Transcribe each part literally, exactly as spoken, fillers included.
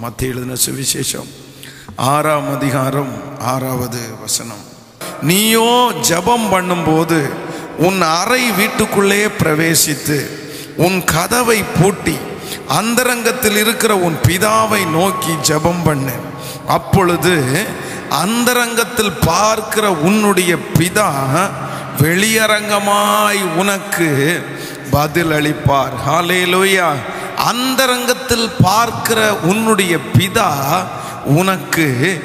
மத்தேயு எழுதின சுவிசேஷம் ஆறாம் அதிகாரம் ஆறாவது வசனம். நீயோ ஜெபம் பண்ணும்போது உன் அறை வீட்டுக்குள்ளே பிரவேசித்து உன் கதவை பூட்டி அந்தரங்கத்தில் இருக்கிற உன் பிதாவை நோக்கி ஜெபம் பண்ணு. அப்பொழுது அந்தரங்கத்தில் பார்க்கிற உன்னுடைய பிதா வெளியரங்கமாய் உனக்கு பதில் அளிப்பார். ஹல்லேலூயா. அந்தரங்கத்தில் பார்க்கிற உன்னுடைய பிதா உனக்கு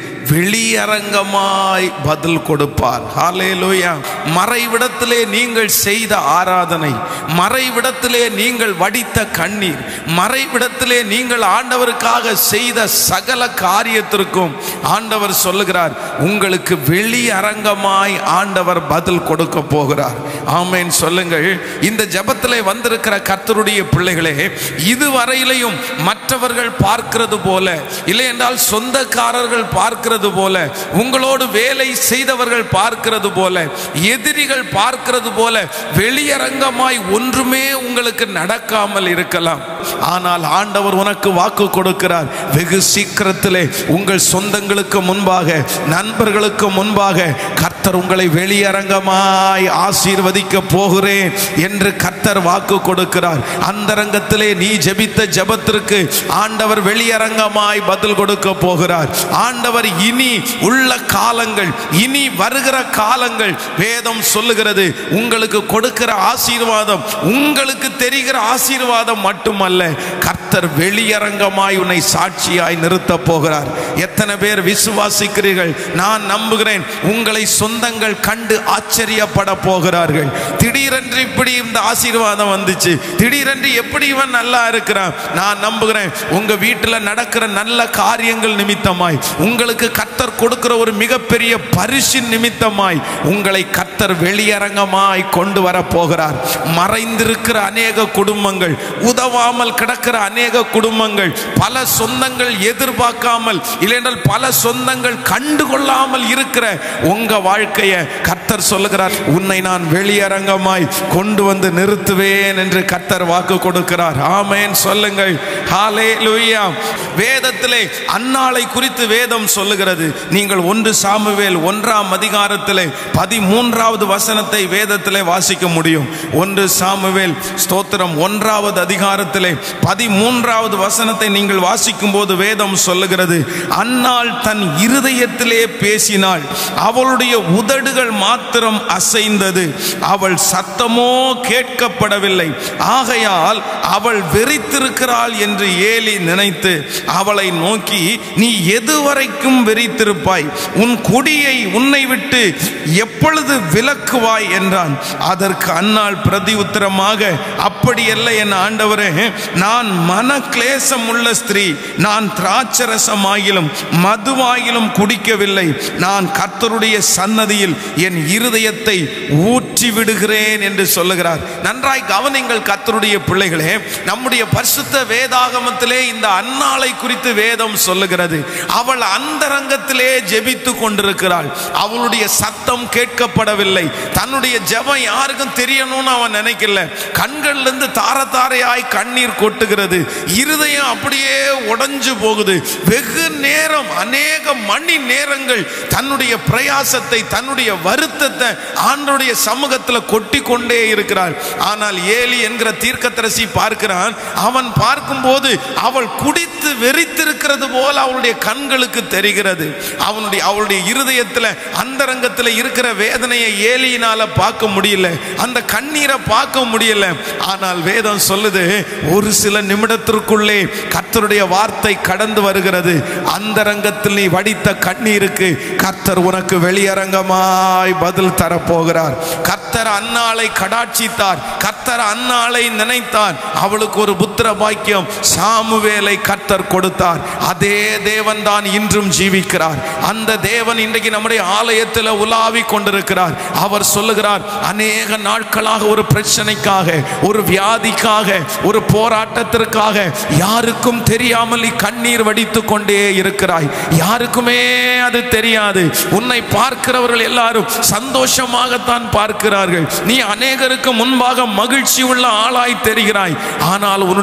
வெளியரங்கமாய் பதில் கொடுப்பார். ஹல்லேலூயா. மறைவிடத்திலே நீங்கள் செய்த ஆராதனை, மறைவிடத்திலே நீங்கள் வடித்த கண்ணீர், மறைவிடத்திலே நீங்கள் ஆண்டவருக்காக செய்த சகல காரியத்திற்கும் ஆண்டவர் சொல்லுகிறார், உங்களுக்கு வெளியரங்கமாய் ஆண்டவர் பதில் கொடுக்க போகிறார். ஆமென் சொல்லுங்கள். இந்த ஜெபத்திலே வந்திருக்கிற கர்த்தருடைய பிள்ளைகளே, இதுவரையிலையும் மற்றவர்கள் பார்க்கிறது போல, இல்லை என்றால் சொந்தக்காரர்கள் பார்க்கிறது போல, உங்களோடு வேலை செய்தவர்கள் பார்க்கிறது போல, எதிரிகள் பார்க்கிறது போல வெளியரங்கமாய் ஒன்றுமே உங்களுக்கு நடக்காமல் இருக்கலாம். ஆனால் ஆண்டவர் உனக்கு வாக்கு கொடுக்கிறார், வெகு சீக்கிரத்திலே உங்கள் சொந்தங்களுக்கு முன்பாக, நண்பர்களுக்கு முன்பாக கர்த்தர் உங்களை வெளியரங்கமாய் ஆசீர்வதிக்க போகிறேன் என்று கர்த்தர் வாக்கு கொடுக்கிறார். அந்தரங்கத்திலே நீ ஜெபித்த ஜெபத்திற்கு ஆண்டவர் வெளியரங்கமாய் பதில் கொடுக்க போகிறார். ஆண்டவர் இனி உள்ள காலங்கள், இனி வருகிற காலங்கள் வேதம் சொல்லுகிறது, உங்களுக்கு கொடுக்கிற ஆசீர்வாதம் உங்களுக்கு தெரிகிற ஆசீர்வாதம் மட்டுமல்ல, கர்த்தர் வெளியரங்கமாய் உன்னை சாட்சியாய் நிறுத்த போகிறார். எத்தனை பேர் விசுவாசிக்கிறீர்கள்? நான் நம்புகிறேன் உங்களை சொந்தங்கள் கண்டு ஆச்சரியப்பட போகிறார்கள். திடீரென்று இப்படி இந்த ஆசீர்வாதம் வந்துச்சு, திடீரென்று எப்படி இவன் நல்லா இருக்கிறான். நான் நம்புகிறேன் உங்க வீட்டில் நடக்கிற நல்ல காரியங்கள் நிமித்தமாய், உங்களுக்கு கர்த்தர் கொடுக்கிற ஒரு மிகப்பெரிய பரிசின் நிமித்தமாய் உங்களை கர்த்தர் வெளியரங்கமாய் கொண்டு வர போகிறார். மறைந்திருக்கிற அநேக குடும்பங்கள், உதவாமல் கிடக்கிற அநேக குடும்பங்கள், பல சொந்தங்கள் எதிர்பார்க்காமல், இல்லையென்றால் பல சொந்தங்கள் கண்டுகொள்ளாமல் இருக்கிற உங்க வாழ்க்கையை கர்த்தர் சொல்லுகிறார், உன்னை நான் வெளியரங்கமாய் கொண்டு வந்து நிறுத்துவேன் என்று கர்த்தர் வாக்கு கொடுக்கிறார். ஆமென் சொல்லுங்கள். ஹல்லேலூயா. வேதத்திலே அன்னாளை குறித்து வேதம் சொல்லுகிறது. நீங்கள் ஒன்று சாமுவேல் ஒன்றாம் அதிகாரத்திலே பதிமூன்றாவது வசனத்தை வேதத்திலே வாசிக்க முடியும். ஒன்று சாமுவேல் ஸ்தோத்திரம் ஒன்றாவது அதிகாரத்திலே பதிமூன்றாவது வசனத்தை நீங்கள் வாசிக்கும் போது வேதம் சொல்லுகிறது, அன்னாள் தன் இருதயத்திலே பேசினாள், அவளுடைய உதடுகள் மாத்திரம் அசைந்தது, அவள் சத்தமோ கேட்கப்படவில்லை, ஆகையால் அவள் வெறித்திருக்கிறாள் என்று ஏலி நினைத்து அவளை நோக்கி, நீ எதுவரைக்கும் வெறித்திருப்பாய்? உன் குடியை உன்னை விட்டு எப்பொழுது விலக்குவாய் என்றான். அதற்கு அன்னாள் பிரதி உத்தரமாக, அப்படியல்ல என் ஆண்டவரே, நான் மன கிளேசம் உள்ள ஸ்திரீ, நான் திராட்சரசமாகிலும் மதுவாகிலும் குடிக்கவில்லை, நான் கர்த்தருடைய சன்னதியில் என் இருதயத்தை ஊற்றி விடுகிறேன் என்று சொல்லுகிறார். நன்றாய் கவனிங்கள் கர்த்தருடைய பிள்ளைகளே, நம்முடைய பரிசுத்த வேதாகமத்திலே இந்த அன்னாளை குறித்து வேதம் சொல்லுகிறது. அவள் அந்தரங்கத்திலே ஜெபித்து கொண்டிருக்கிறாள், அவளுடைய சத்தம் கேட்கப்படவில்லை, தன்னுடைய ஜெபம் யாருக்கும் தெரியணும்னு அவன் நினைக்கல, கண்களிலிருந்து தார தாரையாய் கண்ணீர் கொட்டுகிறது, இருதயம் அப்படியே உடைஞ்சு போகுது. வெகு நேரம், அநேக மணி நேரங்கள் தன்னுடைய பிரயாசத்தை, தன்னுடைய வருத்தத்தை ஆண்டவருடைய சமூகத்தில் கொட்டி கொண்டே இருக்கிறாள். ஆனால் ஏலி என்கிற தீர்க்கதரிசி பார்க்கிறான், அவன் பார்க்கும்போது அவள் குடித்து வெறித்திருக்கிறது போல அவளுடைய கண்களுக்கு தெரிகிறது. அவனுடைய அவளுடைய இருதயத்தில், அந்தரங்கத்தில் இருக்கிற வேதனையை ஏலியினால பார்க்க முடியல, அந்த கண்ணீரை பார்க்க முடியல. ஆனால் வேதம் சொல்லுது, ஒரு சில நிமிடத்திற்குள்ளே கர்த்தருடைய வார்த்தை கடந்து வருகிறது. அந்தரங்கத்தில் நீ வடித்த கண்ணீருக்கு கர்த்தர் உனக்கு வெளியரங்கமாய் பதில் தரப்போகிறார். கர்த்தர் அன்னாளை கடாட்சித்தார், கர்த்தர் அன்னாளை நினைத்தார், அவளுக்கு ஒரு புத்திர பாக்கியம் சாமுவேலை கர்த்தர் கொடுத்தார். அதே தேவன் தான் இன்றும் ஜீவிக்கிறார். அந்த தேவன் இன்றைக்கு நம்முடைய ஆலயத்தில் உலாவி கொண்டிருக்கிறார். அவர் சொல்லுகிறார், அநேக நாட்களாக ஒரு பிரச்சனைக்காக, ஒரு வியாதிக்காக, ஒரு போராட்டத்திற்காக யாருக்கும் தெரியாமல் நீ கண்ணீர் வடித்து கொண்டே இருக்கிறாய். யாருக்குமே அது தெரியாது. உன்னை பார்க்கிறவர்கள் எல்லாரும் சந்தோஷமாகத்தான் பார்க்கிறார்கள். நீ அநேகருக்கு முன்பாக மகிழ்ச்சி உள்ள ஆளாய் தெரிகிறாய். ஆனால் உன்னுடைய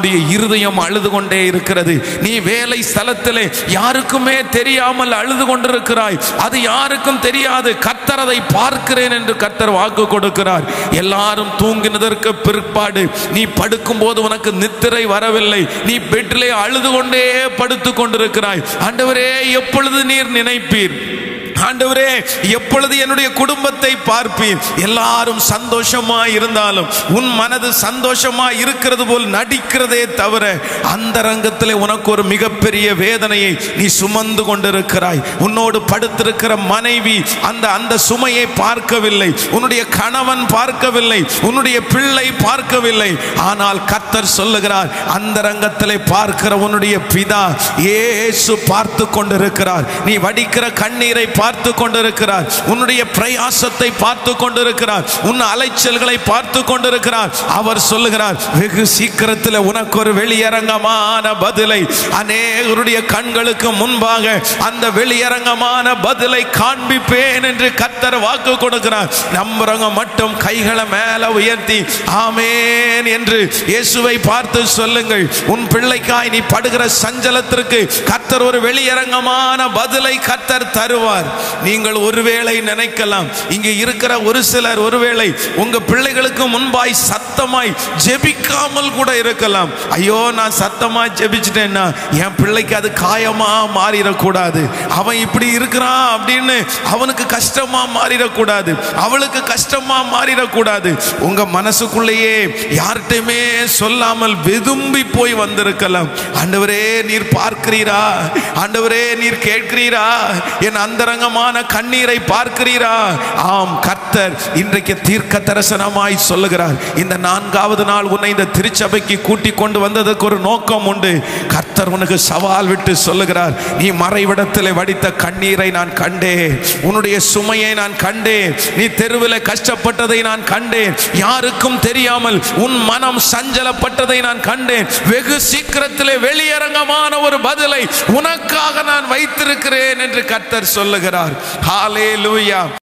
உன்னுடைய இருதயம் அழுது கொண்டே இருக்கிறது. நீ வேலை ஸ்தலத்திலே யாருக்குமே தெரியாமல் அழுது கொண்டிருக்கிறாய். அது யாருக்கும் தெரியாது. கர்த்தர் அதை பார்க்கிறேன் என்று கர்த்தர் வாக்கு கொடுக்கிறார். எல்லாரும் தூங்கினதற்கு பிற்பாடு நீ படுக்கும் போது உனக்கு நித்திரை வரவில்லை. நீ பெட்டிலே அழுது கொண்டே படுத்துக் கொண்டிருக்கிறாய். ஆண்டவரே, எப்பொழுது நீர் நினைப்பீர்? ஆண்டவரே, எப்பொழுது என்னுடைய குடும்பத்தை பார்ப்பீர்? எல்லாரும் சந்தோஷமா இருந்தாலும் உன் மனது சந்தோஷமா இருக்கிறது போல் நடிக்கிறதே தவிர அந்த ரங்கத்திலே உனக்கு ஒரு மிகப்பெரிய வேதனையை நீ சுமந்து கொண்டிருக்கிறாய். உன்னோடு படுத்திருக்கிற மனைவி அந்த அந்த சுமையை பார்க்கவில்லை. உன்னுடைய கணவன் பார்க்கவில்லை. உன்னுடைய பிள்ளை பார்க்கவில்லை. ஆனால் கர்த்தர் சொல்லுகிறார், அந்த ரங்கத்திலே பார்க்கிற உன்னுடைய பிதா இயேசு பார்த்து கொண்டிருக்கிறார். நீ வடிக்கிற கண்ணீரை பார்த்து கொண்டிருக்கிறார். உன்னுடைய பிரயாசத்தை பார்த்து கொண்டிருக்கிறார். உன் அலைச்சல்களை பார்த்து கொண்டிருக்கிறார். அவர் சொல்லுகிறார், வெகு சீக்கிரத்தில் உனக்கு ஒரு வெளியரங்கமான பதிலை, அநேகருடைய கண்களுக்கு முன்பாக அந்த வெளியரங்கமான பதிலை காண்பிப்பேன் என்று கர்த்தர் வாக்கு கொடுக்கிறார். நம்புறவங்க மட்டும் கைகளை மேல உயர்த்தி ஆமேன் என்று இயேசுவை பார்த்து சொல்லுங்கள். உன் பிள்ளைக்காய் நீ படுகிற சஞ்சலத்திற்கு கர்த்தர் ஒரு வெளியரங்கமான பதிலை கர்த்தர் தருவார். நீங்கள் ஒருவேளை நினைக்கலாம், இங்கே இருக்கிற ஒரு சிலர் ஒருவேளை உங்க பிள்ளைகளுக்கு முன்பாய் சத்தமாய் ஜெபிக்காமல் கூட இருக்கலாம். ஐயோ, நான் சத்தமாய் ஜெபிச்சிட்டேன்னா என் பிள்ளைக்கு அது காயமா மாறிடக்கூடாது, அவன் இப்படி இருக்கிறான் அப்படின்னு அவனுக்கு கஷ்டமா மாறிடக்கூடாது, அவளுக்கு கஷ்டமா மாறிடக்கூடாது. உங்க மனசுக்குள்ளேயே யார்கிட்டையுமே சொல்லாமல் வெதும்பி போய் வந்திருக்கலாம். ஆண்டவரே, நீர் பார்க்கிறீரா? ஆண்டவரே, நீர் கேட்கிறீரா? என் அந்தரங்கமான கண்ணீரை பார்க்கிறீரா? ஆம், கர்த்தர் இன்றைக்கு தீர்க்க தரிசனமாய் சொல்லுகிறார். இந்த நான்காவது நாள் உன்னை இந்த திருச்சபைக்கு கூட்டிக் கொண்டு வந்ததுக்கு ஒரு நோக்கம் உண்டு. கர்த்தர் உனக்கு சவால் விட்டு சொல்லுகிறார், நீ மறைவிடத்தில் வடித்த கண்ணீரை நான் கண்டேன், உன்னுடைய சுமையை நான் கண்டேன், நீ தெருவில் கஷ்டப்பட்டதை நான் கண்டேன், யாருக்கும் தெரியாமல் உன் மனம் சஞ்சலப்பட்டதை நான் கண்டேன். வெகு சீக்கிரத்திலே வெளியரங்கமான ஒரு பதிலை உனக்காக நான் வைத்திருக்கிறேன் என்று கர்த்தர் சொல்லுகிறார். ஹல்லேலூயா.